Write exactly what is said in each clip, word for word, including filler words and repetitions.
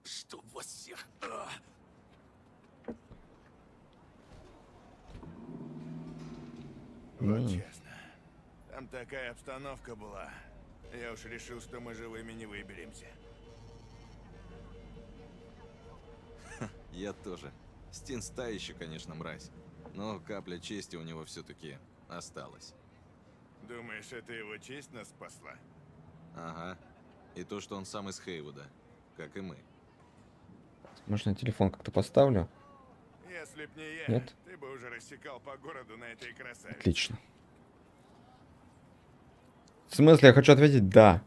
Что вас всех? А! Вот М. честно. Там такая обстановка была. Я уж решил, что мы живыми не выберемся. Я тоже. Стинс та еще, конечно, мразь. Но капля чести у него все-таки осталась. Думаешь, это его честь нас спасла? Ага. И то, что он сам из Хейвуда, как и мы. Можно я телефон как-то поставлю? Если б не я, Нет? ты бы уже рассекал по городу на этой красавице. Отлично. В смысле, я хочу ответить «да».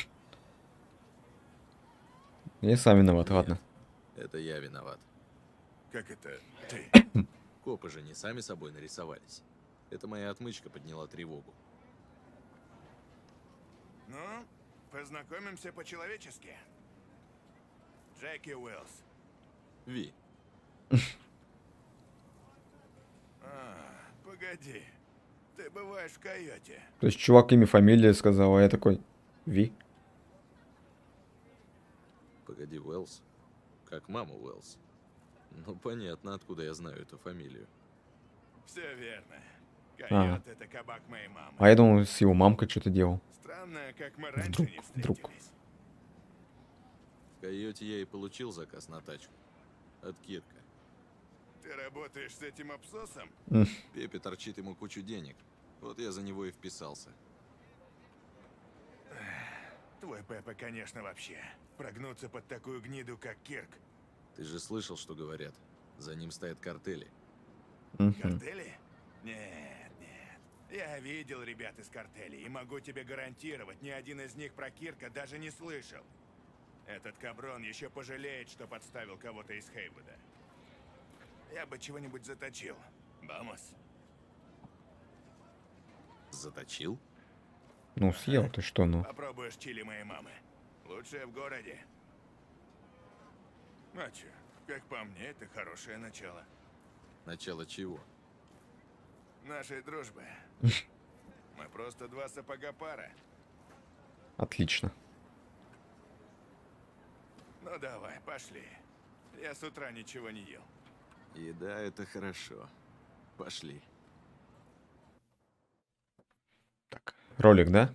Я сам виноват, ладно. Это я виноват. Как это ты? Копы же не сами собой нарисовались. Это моя отмычка подняла тревогу. Ну, познакомимся по-человечески. Джеки Уиллс. Ви. А, погоди. Ты бываешь в Койоте. То есть чувак имя, фамилия сказал, а я такой Ви. Погоди, Уэллс? Как мама Уэллс. Ну, понятно, откуда я знаю эту фамилию. Все верно. А. Койот — это кабак моей мамы. А я думал, с его мамкой что-то делал. Странно, как мы раньше Вдруг, не вдруг. встретились. В Койоте я и получил заказ на тачку. От Кирка. Ты работаешь с этим абсосом? Пепе торчит ему кучу денег. Вот я за него и вписался. Твой Пеппа, конечно, вообще. Прогнуться под такую гниду, как Кирк. Ты же слышал, что говорят? За ним стоят картели. Мгм. Картели? Нет, нет. Я видел ребят из картелей и могу тебе гарантировать, ни один из них про Кирка даже не слышал. Этот каброн еще пожалеет, что подставил кого-то из Хейвуда. Я бы чего-нибудь заточил. Бамос. Заточил? Ну, съел ты что, ну. Попробуешь чили моей мамы. Лучшее в городе. А чё, как по мне, это хорошее начало. Начало чего? Нашей дружбы. Мы просто два сапога пара. Отлично. Ну давай, пошли. Я с утра ничего не ел. Еда — это хорошо. Пошли. Так, ролик, да?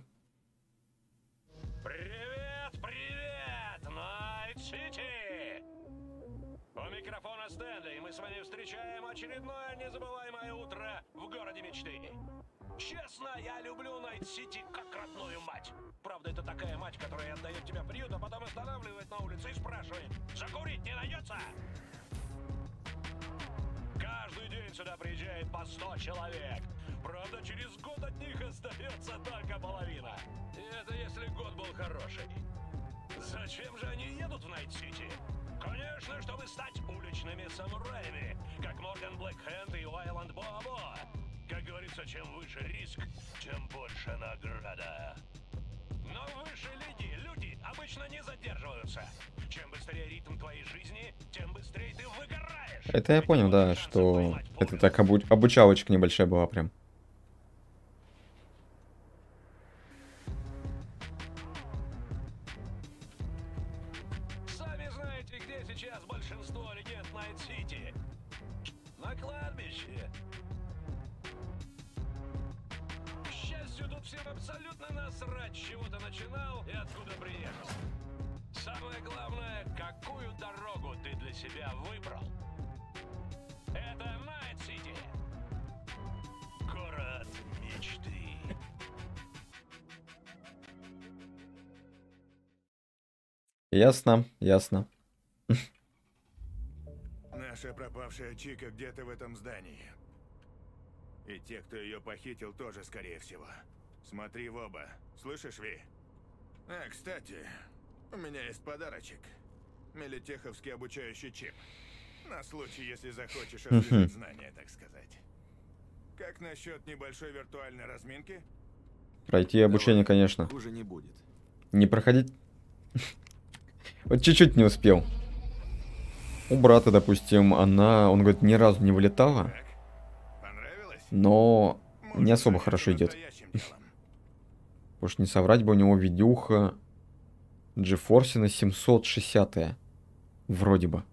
Привет, привет, Найт-Сити! У микрофона Стэнли, и мы с вами встречаем очередное незабываемое утро в городе мечты. Честно, я люблю Найт-Сити как родную мать. Правда, это такая мать, которая отдает тебя в приют, а потом останавливает на улице и спрашивает: закурить не найдется? Каждый день сюда приезжает по сто человек. Правда, через год от них остается только половина. И это если год был хороший. Зачем же они едут в Найт-Сити? Конечно, чтобы стать уличными самураями, как Морган Блэкхенд и Уайланд Бобо. Как говорится, чем выше риск, тем больше награда. Но в высшей лиге люди обычно не задерживаются. Чем быстрее ритм твоей жизни, тем быстрее ты выгораешь. Это я понял, да, что это так обу- обучалочка небольшая была прям. Сами знаете, где сейчас большинство легенд Найт-Сити. На кладбище. К счастью, тут всем абсолютно насрать, с чего ты начинал и откуда приехал. Самое главное, какую дорогу ты для себя выбрал. Это Найт-Сити. Город мечты. Ясно, ясно. Наша пропавшая Чика где-то в этом здании. И те, кто ее похитил, тоже, скорее всего. Смотри в оба. Слышишь, Ви? А, кстати, у меня есть подарочек. Мелитеховский обучающий чип. На случай, если захочешь освежить знания, так сказать. Как насчет небольшой виртуальной разминки? Пройти обучение, конечно. Хуже не будет. Не проходить. Вот чуть-чуть не успел. У брата, допустим, она, он говорит, ни разу не вылетала, Так, понравилось? но не Может, особо займёмся хорошо идет. настоящим делом? Уж не соврать бы, у него видюха GeForce на семьсот шестьдесят. Вроде бы.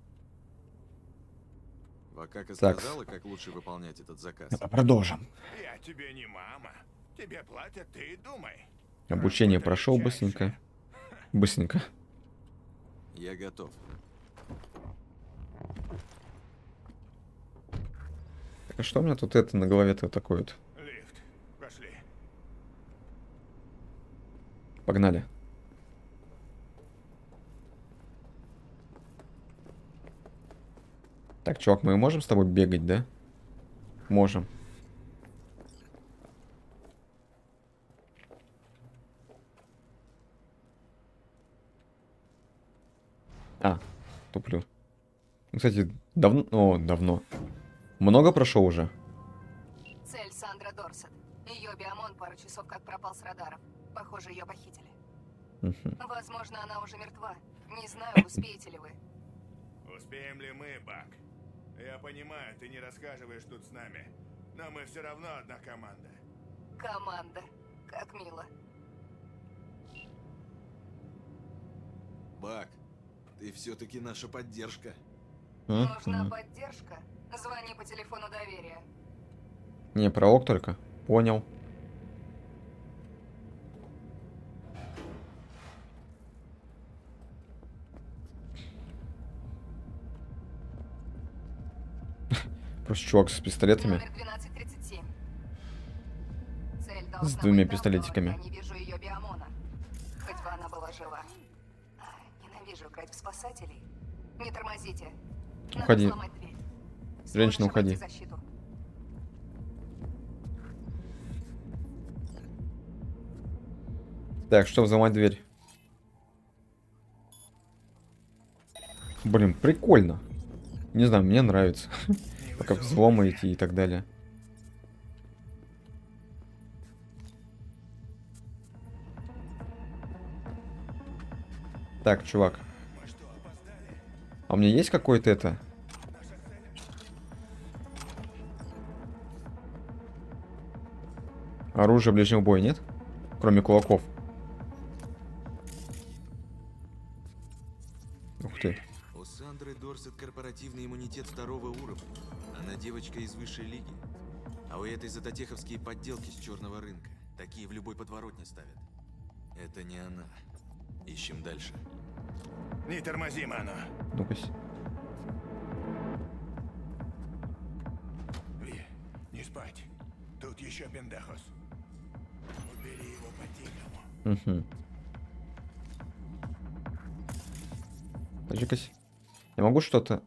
Вакака Так. сказала, как лучше выполнять этот заказ. Продолжим. Я тебе не мама. Тебе платят, ты и думай. Обучение Работа прошел легчайшая. быстренько. Быстренько. Я готов. Так, а что у меня тут это на голове-то такое вот? Лифт. Пошли. Погнали. Так, чувак, мы можем с тобой бегать, да? Можем. А, туплю. Ну, кстати, давно... О, давно. Много прошел уже? Цель Сандра Дорсет. Ее биомон пару часов как пропал с радаров. Похоже, ее похитили. Мгм. Возможно, она уже мертва. Не знаю, успеете ли вы. Успеем ли мы, Бак? Я понимаю, ты не расхаживаешь тут с нами. Но мы все равно одна команда. Команда. Как мило. Бак, ты все-таки наша поддержка. Нужна Мгм. поддержка? Звони по телефону доверия. Не, пролог только. Понял. Просто чувак с пистолетами. Номер двенадцать тридцать семь. Цель С должна двумя быть давно, пистолетиками. Я не вижу ее биомона. Хоть бы она была жива. А, Ненавижу играть в спасателей. Не тормозите. Надо Уходи. сломать дверь. Женщина, Сможешь обойти уходи. защиту? Так, что взломать дверь? Блин, прикольно. Не знаю, мне нравится. Пока взломы идти и так далее. Так, чувак. Мы что, опоздали? А у меня есть какой-то это? Оружие ближнего боя нет? Кроме кулаков. Ух ты. У Сандры Дорсет корпоративный иммунитет второго уровня. Она девочка из высшей лиги. А у этой затотеховские подделки с черного рынка. Такие в любой подворотне ставят. Это не она. Ищем дальше. Не тормози, Ману. Ну-ка. Ви, не спать. Тут еще пендахос. Убери его по-тихому. Угу. Подожди-ка. Я могу что-то...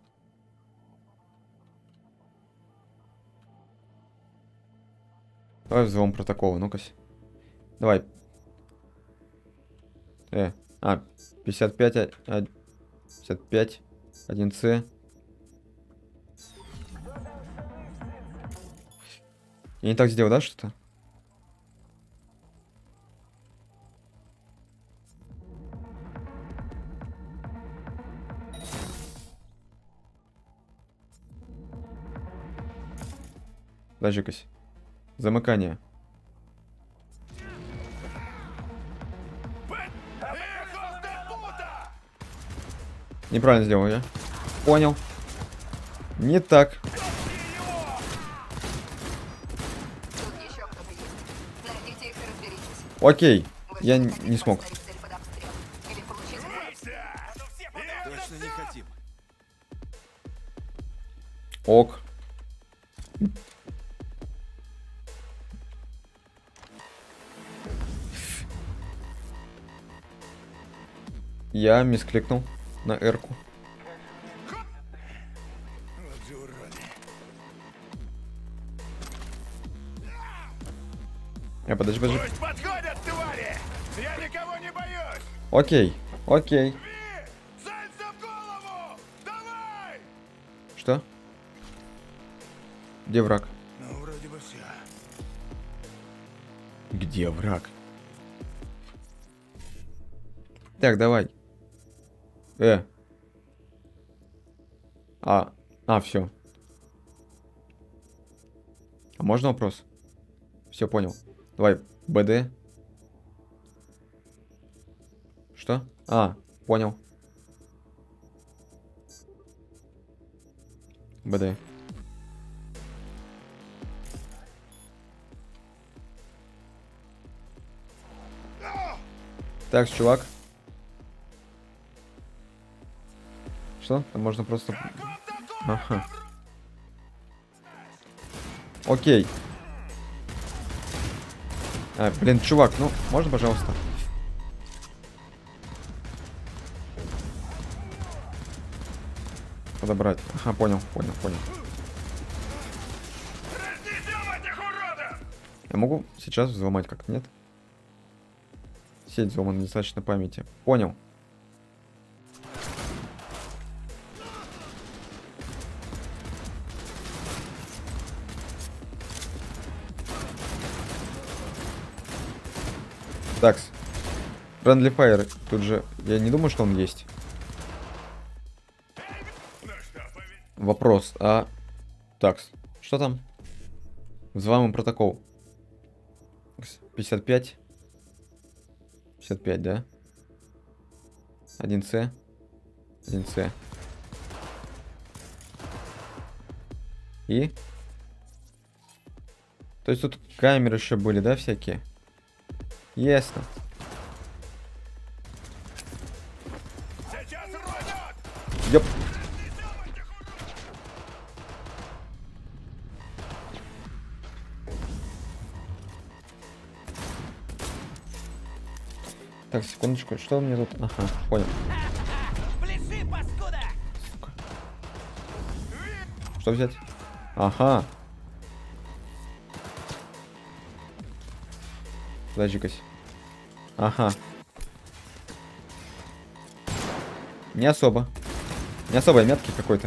Давай взлом протокола, ну-ка. Давай. Э, а, пятьдесят пять, а, а, пятьдесят пять, один С. Я не так сделал, да, что-то? Подожди-ка. Замыкание. Неправильно сделал я. Понял. Не так. Тут еще кто-то есть. Найдите их и разберитесь. Окей. Вы Я что, н- хотите не смог. поставить цель под обстрел? Или получить удар? Точно не хотим. Ок. Я мискликнул на эрку. Вот же уроды. А, подожди, подожди. Пусть подходят, твари! Я никого не боюсь! Окей, окей. Ви! Целься в голову! Давай! Что? Где враг? Ну, вроде бы все. Где враг? Так, давай. Э. А, а, все. А можно вопрос? Все, понял. Давай, БД. Что? А, понял. БД. Так, чувак. Что? Там можно просто... Ага. Окей. А, блин, чувак, ну, можно, пожалуйста? Подобрать. Ага, понял, понял, понял. Я могу сейчас взломать как-то, нет? Сеть взломана, недостаточно памяти. Понял. Такс. Friendly Fire. Тут же... Я не думаю, что он есть. Вопрос. А... Такс. Что там? Взломаем протокол. пятьдесят пять. пятьдесят пять, да? один С. один С. И? То есть тут камеры еще были, да, всякие? Ясно. Ёп. Так, секундочку, что у меня тут? Ага, понял. Сука. Что взять? Ага. Подожди-кась. Ага. Не особо. Не особо метки какой-то.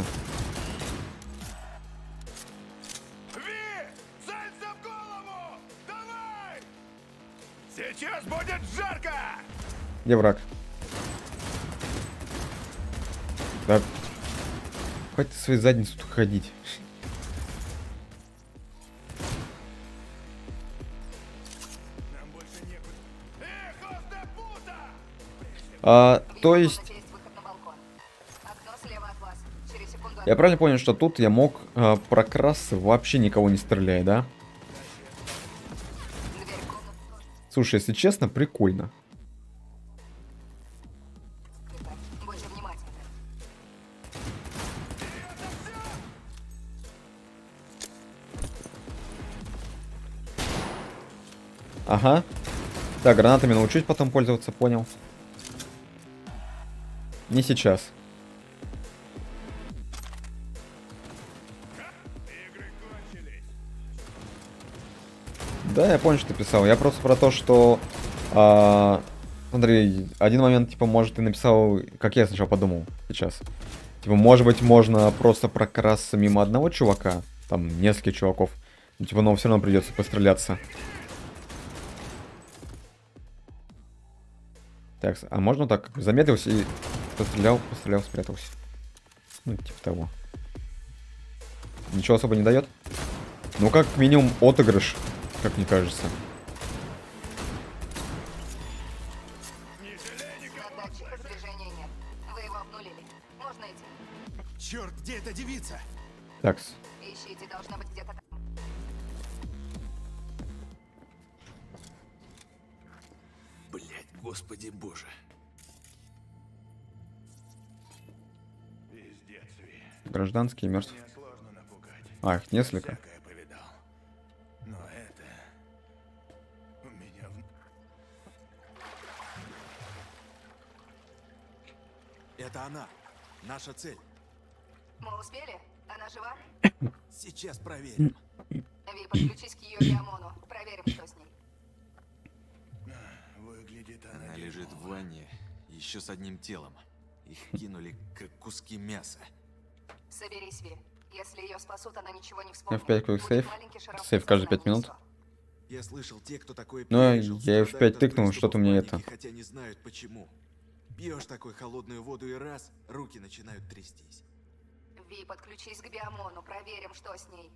Целься в голову! Давай! Сейчас будет жарко! Где враг? Да. Хватит свою задницу тут ходить. Нам больше некуда. Эх, Остапута! А, то есть... Есть выход на балкон. Окно слева от вас. Через секунду... Я правильно понял, что тут я мог а, прокрасться, вообще никого не стреляя, да? Дверь в комнату тоже Слушай, если честно, прикольно. открыта. Будьте внимательны. Ага. Да, гранатами научусь потом пользоваться, понял. Не сейчас. Игры кончились. Да, я понял, что ты писал. Я просто про то, что... а, Смотри, один момент, типа, может, ты написал, как я сначала подумал сейчас. Типа, может быть, можно просто прокрасться мимо одного чувака. Там, нескольких чуваков. Ну, типа, но все равно придется постреляться. Так, а можно так? Замедлился и пострелял, пострелял, спрятался. Ну, типа того. Ничего особо не дает? Ну, как минимум, отыгрыш, как мне кажется. На датчиках движения нет. Вы его обнулили. Можно идти. Черт, где эта девица? Такс. Ищите, должна быть где-то там. Блять, господи боже. Пиздец, Ви. Гражданский мертв. Меня сложно напугать. А, их несколько. Всякое повидал. Но это... У меня... в- Это она. Наша цель. Мы успели? Она жива? Сейчас проверим. Ви, подключись к ее Диамону. Проверим, что с ней. Выглядит она... Она лежит в ванне, еще с одним телом. Их кинули как куски мяса. Соберись, Ви. Если ее спасут, она ничего не эф вспомнит. пять quick Будет save. маленький шрам Сейв каждые пять сознания, минут. всё. Я слышал, те, кто такое Ну, пережил, я эф пять страдают от тыкнул, приступов что-то мне паники, это. хотя не знают почему. Пьешь такой холодную воду и раз, руки начинают трястись. Ви, подключись к Биомону. Проверим, что с ней.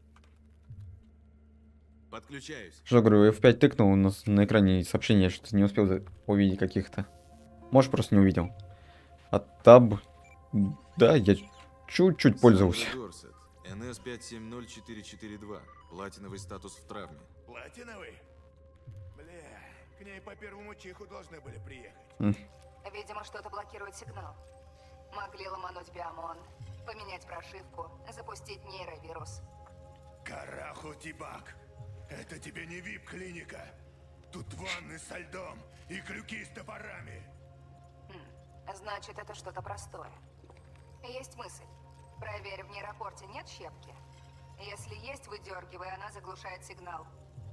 Подключаюсь. Что, говорю, эф пять тыкнул, у нас на экране сообщение, что не успел за- увидеть каких-то. Может, просто не увидел. А таб... Да, я чуть-чуть пользовался. эн эс пять семь ноль четыре четыре два. Платиновый статус в травме. Платиновый? Бля, к ней по первому чиху должны были приехать. М. Видимо, что-то блокирует сигнал. Могли ломануть биомон, поменять прошивку, запустить нейровирус. Караху, Тибак. Это тебе не вип-клиника. Тут ванны со льдом и крюки с топорами. Хм, значит, это что-то простое. Есть мысль. Проверь, в нейропорте нет щепки. Если есть, выдергивай, она заглушает сигнал.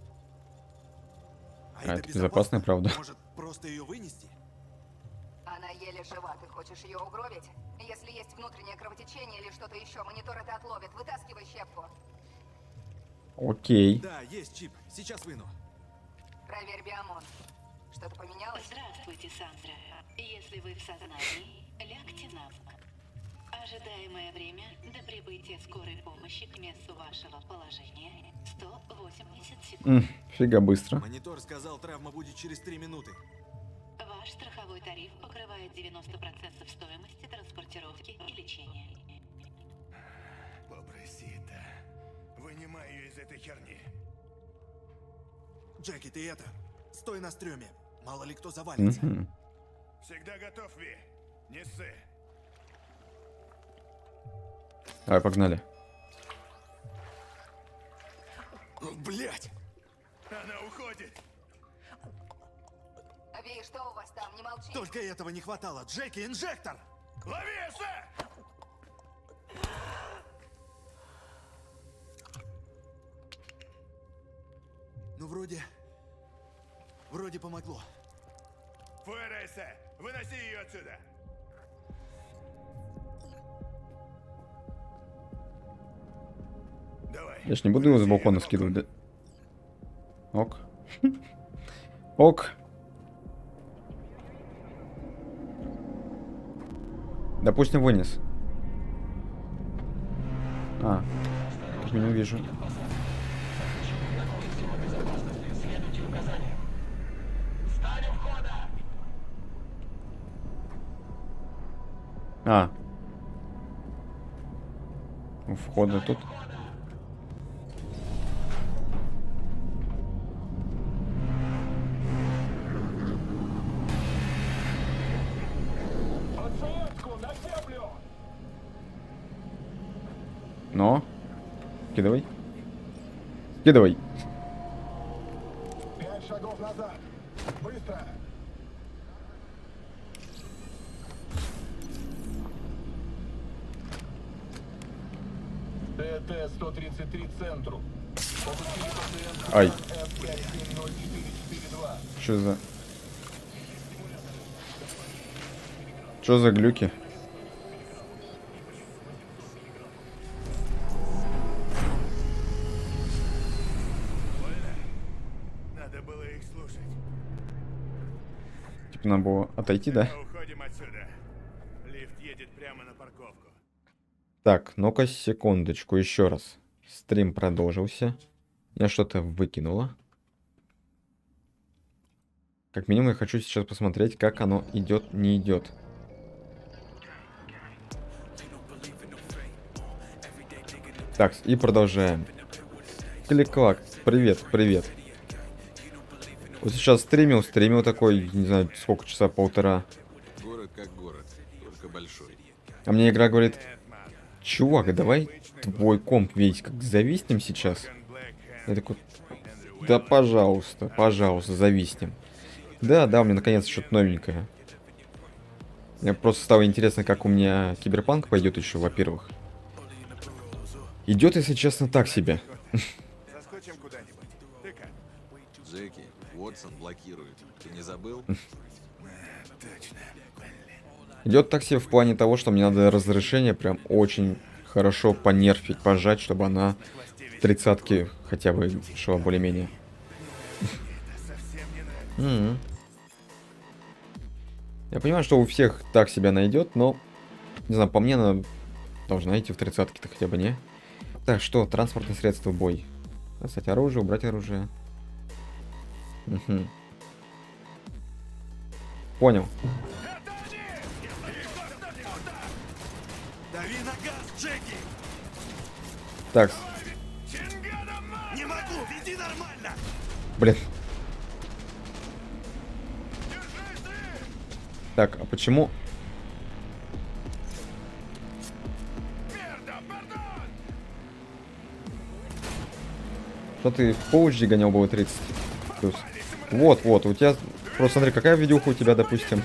А это безопасная, правда. Может, просто ее вынести? Она еле жива, ты хочешь ее угробить? Если есть внутреннее кровотечение или что-то еще, монитор это отловит. Вытаскивай щепку. Окей. Да, есть чип. Сейчас выну. Проверь биомон. Что-то поменялось? Здравствуйте, Сандра. Если вы в сознании, лягте на бок. Ожидаемое время до прибытия скорой помощи к месту вашего положения сто восемьдесят секунд. М, фига быстро. Монитор сказал, травма будет через три минуты. Ваш страховой тариф покрывает девяносто процентов стоимости транспортировки и лечения. Побросита. Вынимай ее из этой херни. Джеки, ты это, стой на стрёме. Мало ли кто завалится. Мгм. Всегда готов, Ви. Не ссы. Давай, погнали. Блять! Она уходит. Ви, что у вас там? Не молчи. Только этого не хватало. Джеки, инжектор! Лови, эссе! Ну, вроде... Вроде помогло. Фуэра, эссе! Выноси ее отсюда. Давай. Я ж не буду его с Выноси балкона ее на скидывать, да? балкон. Ок. Ок. Допустим, вынес. А, как минимум вижу. А. У входа тут. Но. Скидывай. Скидывай. Пять шагов назад. Быстро. ТТ сто тридцать три центру. Получили пациента Ай. эс пять семь ноль четыре четыре два. Что за... Что за глюки? Надо было их слушать. Типа надо было отойти, да? Уходим отсюда. Лифт едет прямо на парковку. Так, ну-ка, секундочку, еще раз. Стрим продолжился. Я что-то выкинула. Как минимум, я хочу сейчас посмотреть, как оно идет, не идет. Так, и продолжаем. Клик-клак. Привет, привет. Вот сейчас стримил, стримил такой, не знаю, сколько часа, полтора. Город как город, только большой. А мне игра говорит: чувак, давай твой комп весь как зависнем сейчас. Я такой: да пожалуйста, пожалуйста, зависнем. Да, да, у меня наконец что-то новенькое. Мне просто стало интересно, как у меня Киберпанк пойдет еще, во-первых. Идет, если честно, так себе. Заскочим куда-нибудь. Ты как? Джеки, Уотсон блокирует. Ты не забыл? Точно. Идет так себе в плане того, что мне надо разрешение прям очень хорошо понерфить, пожать, чтобы она в тридцатке хотя бы шла более-менее. М-м. Я понимаю, что у всех так себя найдет, но, не знаю, по мне она должна идти в тридцатке-то хотя бы, не? Так, что? Транспортное средство, бой. Достать оружие, убрать оружие. Угу. Понял. Да, Дави на газ, Джеки! Так, Не могу, веди нормально! блин. Так, а почему? Что ты в Full эйч ди гонял было тридцать плюс? Вот, вот, у тебя... Просто смотри, какая видеоха у тебя, допустим.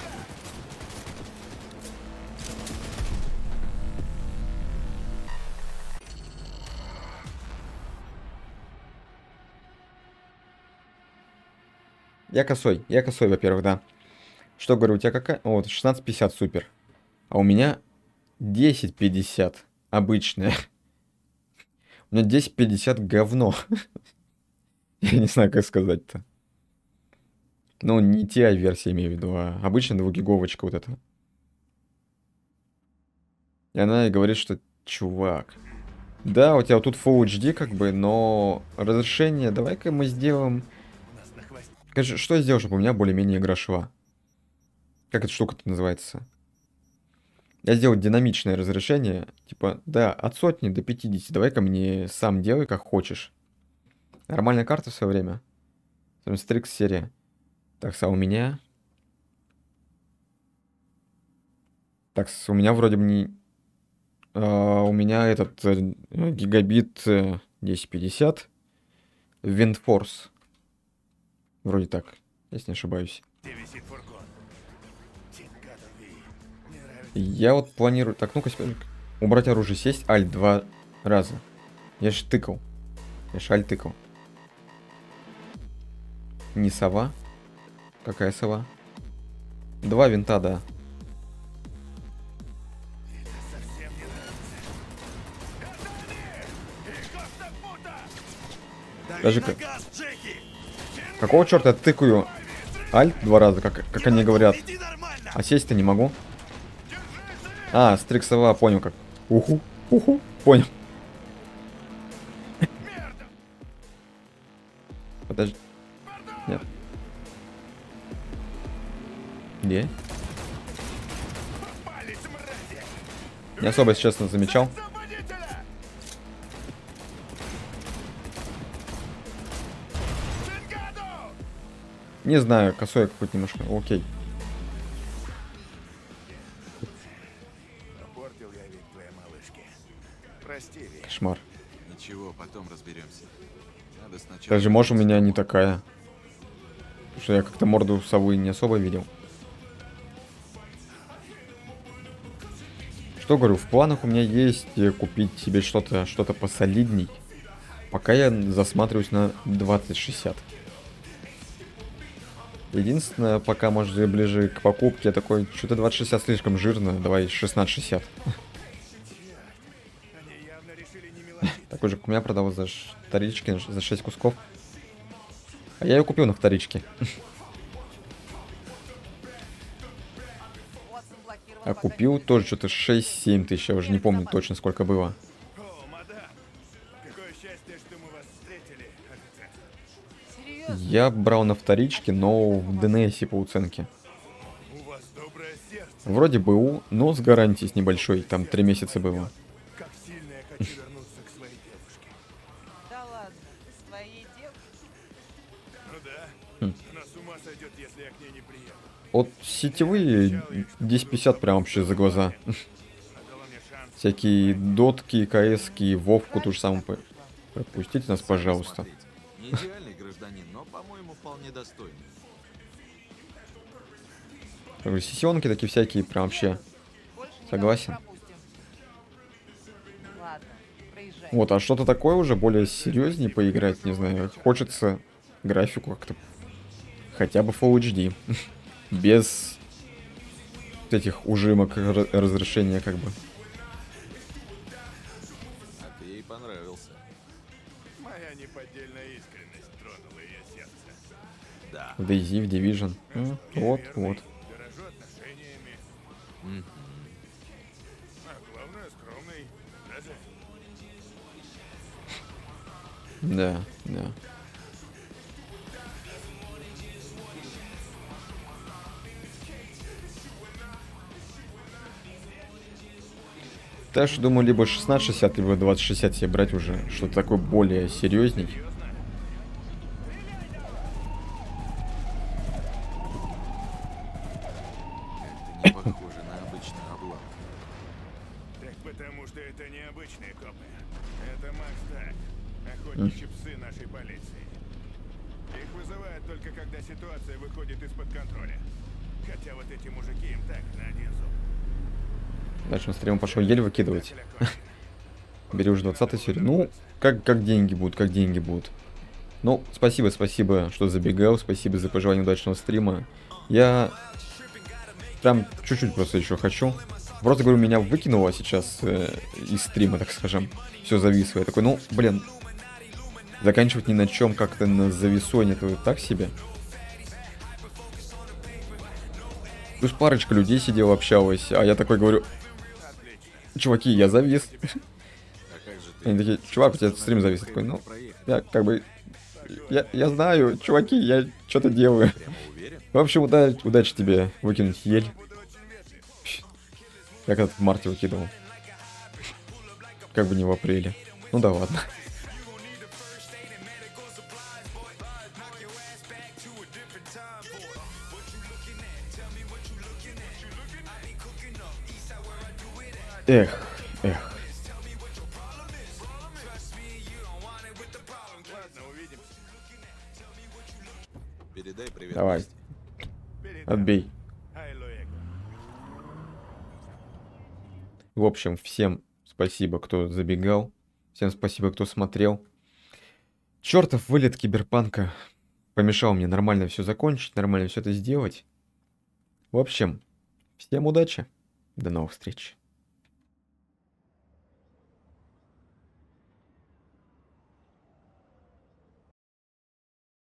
Я косой, я косой, во-первых, да. Что, говорю, у тебя какая? О, вот, шестнадцать пятьдесят, супер. А у меня десять пятьдесят, обычная. У меня десять пятьдесят говно. Я не знаю, как сказать-то. Ну, не ти ай-версия, имею в виду, а обычная двухгиговочка вот эта. И она и говорит, что, чувак, да, у тебя вот тут Full эйч ди, как бы, но разрешение, давай-ка мы сделаем... Скажи, что я сделал, чтобы у меня более-менее игра шла? Как эта штука-то называется? Я сделал динамичное разрешение, типа, да, от сотни до пятидесяти, давай-ка мне сам делай, как хочешь. Нормальная карта в свое время. Стрикс серия. Так, а у меня... Так, у меня вроде бы не... А, у меня этот э, гигабит э, десять пятьдесят. WindForce. Вроде так, если не ошибаюсь. Я вот планирую... Так, ну-ка, убрать оружие, сесть, альт два раза. Я ж тыкал. Я ж альт тыкал. Не сова. Какая сова? Два винта, да. Даже как... Какого черта я тыкаю альт два раза, как, как они говорят. А сесть-то не могу. А, стриксова, понял как. Уху, уху, понял. Подожди. Нет. Где? Не особо, если честно, замечал. Не знаю, косой какой-то немножко. Окей. Попортил я вид твоей малышки. Прости, Ви. Кошмар. Ничего, потом разберемся. Надо сначала... Даже может у меня не такая. Потому что я как-то морду совы не особо видел. Что говорю, в планах у меня есть купить себе что-то что-то посолидней. Пока я засматриваюсь на двадцать шестьдесят. Единственное, пока, может, ближе к покупке, я такой, что-то двадцать шестьдесят слишком жирно, давай шестнадцать шестьдесят. Такой же у меня продал за вторички, за шесть кусков. А я ее купил на вторичке. А купил тоже что-то шесть-семь тысяч, я уже не помню точно сколько было. Я брал на вторичке, но в ДНСе по уценке. Вроде БУ, но с гарантией с небольшой, там три месяца было. Как сильно я хочу вернуться к своей девушке. Да ладно, своей девушке? Ну да. Она с ума сойдет, если я к ней не приеду. Вот сетевые десять пятьдесят прям вообще за глаза. Всякие дотки, кски, вовку ту же самую. Пропустите нас, пожалуйста. Не идеальный гражданин, но, по-моему, вполне достойный. Сессионки такие всякие, прям вообще. Согласен. Ладно, проезжай. Вот, а что-то такое уже более серьезнее поиграть, не знаю. Хочется графику как-то хотя бы Full эйч ди. Без этих ужимок разрешения, как бы. А ты ей понравился. Моя неподдельная искренность тронула ее сердце. Да. В DayZ, в Division. М, вот, вот. Дорожу отношениями. Мгм. А главное, скромный. Да, Даже. да. Так что думаю, либо шестнадцать шестьдесят, либо двадцать шестьдесят себе брать уже. Что-то такое более серьезней. Это не похоже на обычную облаву. Так потому что это необычные копы. Это Макс Так, охотничьи псы нашей полиции. Их вызывают только когда ситуация выходит из-под контроля. Хотя вот эти мужики им так на один зуб. Дальше на стриме пошел ель выкидывать. Бери уже двадцатую серию. Ну, как, как деньги будут, как деньги будут. Ну, спасибо, спасибо, что забегал. Спасибо за пожелание удачного стрима. Я прям чуть-чуть просто еще хочу. Просто говорю, меня выкинуло сейчас э, из стрима, так скажем. Все зависло. Я такой, ну, блин, заканчивать ни на чем как-то на зависоне, это так себе. Плюс парочка людей сидела, общалась, а я такой говорю, чуваки, я завис. А как же ты? Они такие, чувак, у тебя стрим завис. Я такой, ну, я как бы, я, я знаю, чуваки, я что-то делаю. Прямо уверен? В общем, удачи, удачи тебе выкинуть ель. Я когда-то в марте выкидывал. Как бы не в апреле. Ну да ладно. Эх, эх. Ладно, увидимся. Передай привет. Давай, Насте. Передам. отбей. Ай, Луэго. В общем, всем спасибо, кто забегал. Всем спасибо, кто смотрел. Чертов вылет киберпанка помешал мне нормально все закончить, нормально все это сделать. В общем, всем удачи. До новых встреч.